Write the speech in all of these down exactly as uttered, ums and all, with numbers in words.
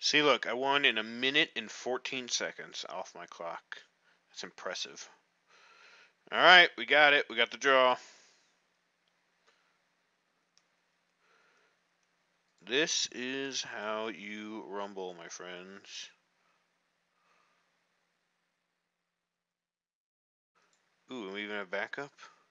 See, look, I won in a minute and fourteen seconds off my clock. That's impressive. All right, we got it. We got the draw. This is how you rumble, my friends. Ooh, and we even have backup.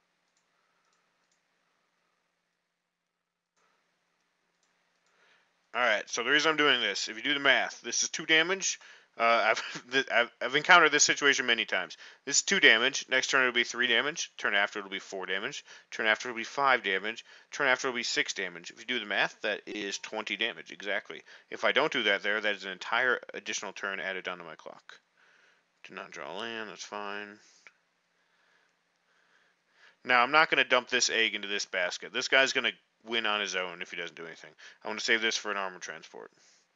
Alright, so the reason I'm doing this, if you do the math, this is two damage. Uh, I've, I've I've encountered this situation many times. This is two damage. Next turn it'll be three damage. Turn after it'll be four damage. Turn after it'll be five damage. Turn after it'll be six damage. If you do the math, that is twenty damage exactly. If I don't do that there, that is an entire additional turn added onto my clock. Do not draw land. That's fine. Now I'm not going to dump this egg into this basket. This guy's going to win on his own if he doesn't do anything. I want to save this for an armor transport.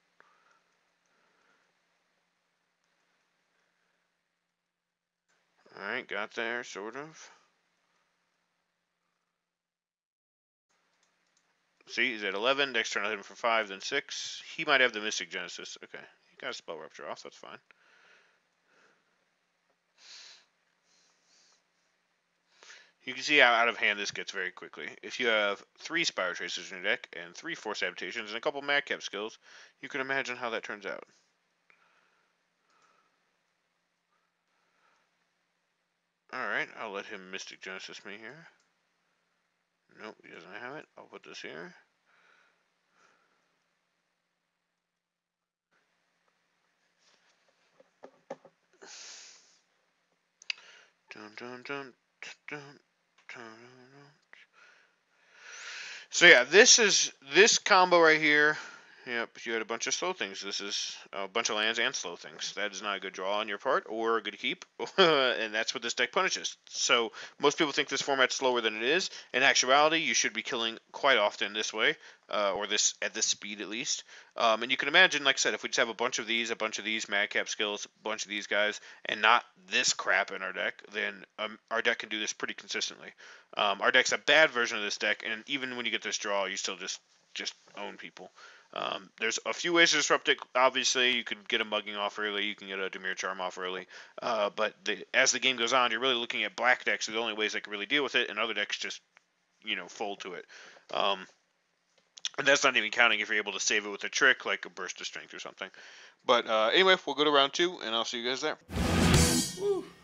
Alright, got there, sort of. See, he's at eleven. Next turn I'll hit him for five, then six. He might have the Mystic Genesis. Okay, he got a Spell Rupture off, that's fine. You can see how out of hand this gets very quickly. If you have three Spire Tracers in your deck, and three Force Habitations, and a couple Madcap skills, you can imagine how that turns out. Alright, I'll let him Mystic Genesis me here. Nope, he doesn't have it. I'll put this here. Dun, dun, dun, dun, dun, dun. So yeah, this is this combo right here. Yep, you had a bunch of slow things. This is a bunch of lands and slow things. That is not a good draw on your part or a good keep, and that's what this deck punishes. So most people think this format's slower than it is. In actuality, you should be killing quite often this way, uh, or this at this speed at least. Um, and you can imagine, like I said, if we just have a bunch of these, a bunch of these Madcap skills, a bunch of these guys, and not this crap in our deck, then um, our deck can do this pretty consistently. Um, our deck's a bad version of this deck, and even when you get this draw, you still just just own people. Um, there's a few ways to disrupt it. Obviously, you could get a mugging off early. You can get a Dimir Charm off early. Uh, but the, as the game goes on, you're really looking at black decks are the only ways that can really deal with it, and other decks just, you know, fold to it. Um, and that's not even counting if you're able to save it with a trick, like a Burst of Strength or something. But uh, anyway, we'll go to round two, and I'll see you guys there. Woo.